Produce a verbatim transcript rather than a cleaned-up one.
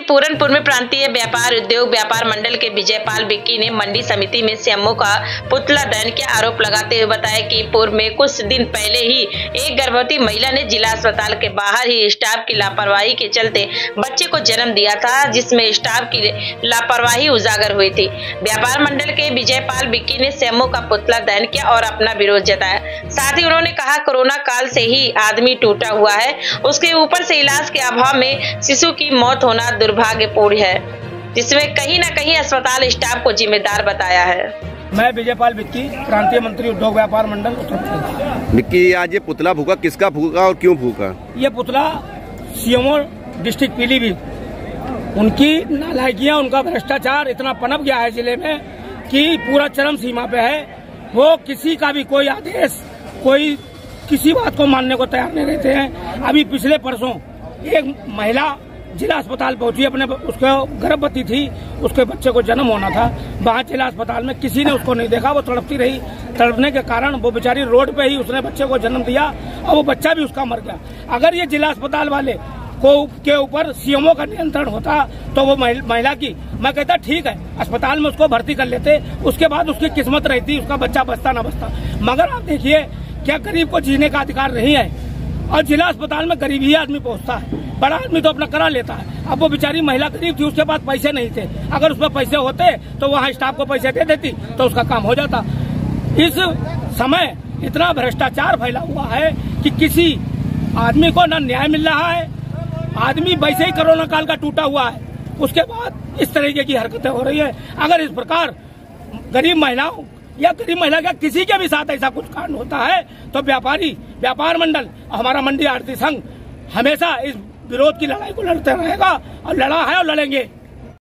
पूरनपुर में प्रांतीय व्यापार उद्योग व्यापार मंडल के विजयपाल बिक्की ने मंडी समिति में सीएमओ का पुतला दहन के आरोप लगाते हुए बताया कि पूर्व में कुछ दिन पहले ही एक गर्भवती महिला ने जिला अस्पताल के बाहर ही स्टाफ की लापरवाही के चलते बच्चे को जन्म दिया था, जिसमें स्टाफ की लापरवाही उजागर हुई थी। व्यापार मंडल के विजयपाल बिक्की ने सीएमओ का पुतला दहन किया और अपना विरोध जताया। साथ ही उन्होंने कहा, कोरोना काल से ही आदमी टूटा हुआ है, उसके ऊपर से इलाज के अभाव में शिशु की मौत होना दुर्भाग्यपूर्ण है, जिसमें कहीं न कहीं अस्पताल स्टाफ को जिम्मेदार बताया है। मैं विजयपाल बिक्की, प्रांतीय मंत्री उद्योग व्यापार मंडल उत्तर प्रदेश। बिक्की, आज ये पुतला फूका, किसका फूका और क्यों फूका? ये पुतला सीएमओ डिस्ट्रिक्ट पीलीभीत, उनकी नालायकियां, उनका भ्रष्टाचार इतना पनप गया है जिले में कि पूरा चरम सीमा पे है। वो किसी का भी कोई आदेश, कोई किसी बात को मानने को तैयार नहीं रहते हैं। अभी पिछले परसों एक महिला जिला अस्पताल पहुंची, अपने उसके गर्भवती थी, उसके बच्चे को जन्म होना था। वहाँ जिला अस्पताल में किसी ने उसको नहीं देखा, वो तड़पती रही। तड़पने के कारण वो बेचारी रोड पे ही उसने बच्चे को जन्म दिया और वो बच्चा भी उसका मर गया। अगर ये जिला अस्पताल वाले को के ऊपर सीएमओ का नियंत्रण होता तो वो महिला की, मैं कहता ठीक है, अस्पताल में उसको भर्ती कर लेते, उसके बाद उसकी किस्मत रहती, उसका बच्चा बचता ना बचता। मगर आप देखिए, क्या गरीब को जीने का अधिकार नहीं है? और जिला अस्पताल में गरीब ही आदमी पहुंचता है, बड़ा आदमी तो अपना करा लेता है। अब वो बेचारी महिला गरीब थी, उसके पास पैसे नहीं थे। अगर उसमें पैसे होते तो वहाँ स्टाफ को पैसे दे देती तो उसका काम हो जाता। इस समय इतना भ्रष्टाचार फैला हुआ है कि किसी आदमी को न न्याय मिल रहा है। आदमी वैसे ही कोरोना काल का टूटा हुआ है, उसके बाद इस तरीके की हरकतें हो रही है। अगर इस प्रकार गरीब महिलाओं या गरीब महिला का किसी के भी साथ ऐसा कुछ कांड होता है तो व्यापारी व्यापार मंडल, हमारा मंडी आड़ती संघ हमेशा इस विरोध की लड़ाई को लड़ते रहेगा और लड़ा है और लड़ेंगे।